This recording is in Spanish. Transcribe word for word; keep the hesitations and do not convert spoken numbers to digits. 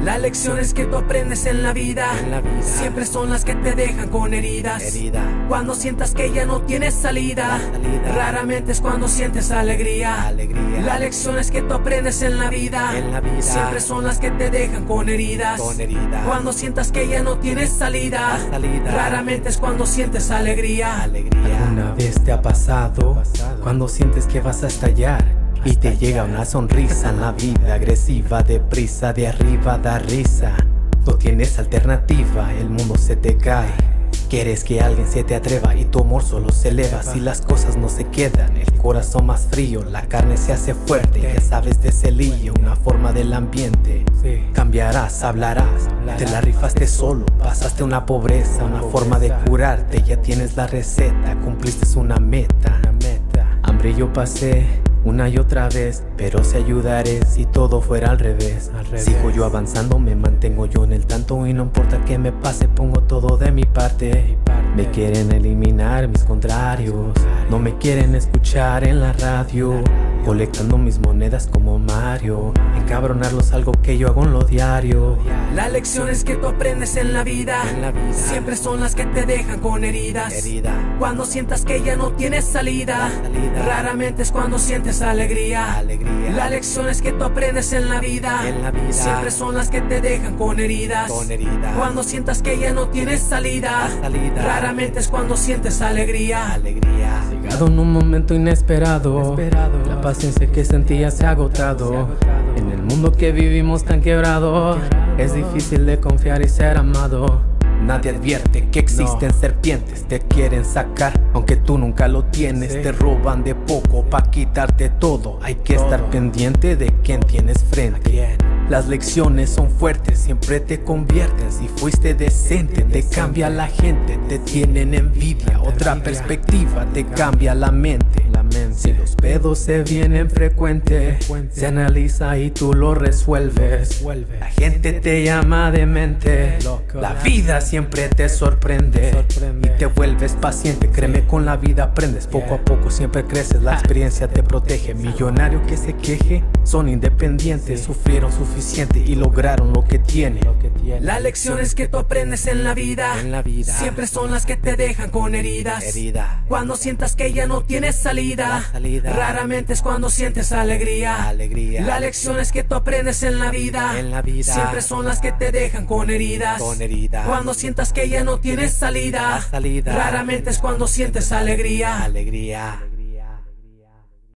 Las lecciones que tú aprendes en la vida, en la vida siempre son las que te dejan con heridas. herida. Cuando sientas que ya no tienes salida, salida. raramente es cuando sientes alegría. Alegría. Las lecciones que tú aprendes en la vida, en la vida siempre son las que te dejan con heridas. con heridas. Cuando sientas que ya no tienes salida, salida. raramente es cuando sientes alegría. Alegría. ¿Alguna vez te ha pasado cuando sientes que vas a estallar y te llega una sonrisa en la vida agresiva, deprisa, de arriba da risa? No tienes alternativa, el mundo se te cae. Quieres que alguien se te atreva y tu amor solo se eleva. Si las cosas no se quedan, el corazón más frío, la carne se hace fuerte. Ya sabes de ese lío, una forma del ambiente. Cambiarás, hablarás, te la rifaste solo. Pasaste una pobreza, una forma de curarte. Ya tienes la receta, cumpliste una meta. Hambre yo pasé una y otra vez, pero se ayudaré si todo fuera al revés. al revés. Sigo yo avanzando, me mantengo yo en el tanto y no importa que me pase, pongo todo de mi parte. Me quieren eliminar mis contrarios, no me quieren escuchar en la radio, colectando mis monedas como Mario. Encabronarlos algo que yo hago en lo diario. Las lecciones que tú aprendes en la vida, en la vida siempre son las que te dejan con heridas. herida. Cuando sientas que ya no tienes salida, salida. raramente es cuando sientes alegría. Alegría. Las lecciones que tú aprendes en la vida, en la vida siempre son las que te dejan con heridas. con heridas. Cuando sientas que ya no tienes salida, salida. raramente es cuando sientes alegría. Alegría. Llegado en un momento inesperado, Inesperado. la paciencia que sentía se ha agotado. En el mundo que vivimos tan quebrado, es difícil de confiar y ser amado. Nadie advierte que existen No. serpientes, te quieren sacar, aunque tú nunca lo tienes. Sí. Te roban de poco pa' quitarte todo. Hay que Todo. estar pendiente de quién tienes frente. Las lecciones son fuertes, siempre te convierten. Si fuiste decente, te cambia la gente. Te tienen envidia, otra perspectiva te cambia la mente. Si los pedos se vienen frecuentes, se analiza y tú lo resuelves. La gente te llama demente, la vida siempre te sorprende y te vuelves paciente. Créeme, con la vida aprendes, poco a poco siempre creces. La experiencia te protege. Millonario que se queje, son independientes, sufrieron suficiente y lograron lo que tienen. Las lecciones que tú aprendes en la vida, en la vida siempre son las que te dejan con heridas. herida. Cuando sientas que ya no tienes salida, salida. raramente es cuando sientes alegría. Alegría. Las lecciones que tú aprendes en la vida, en la vida siempre son las que te dejan con heridas. con heridas. Cuando sientas que ya no tienes salida, salida. raramente es cuando sientes alegría. Alegría.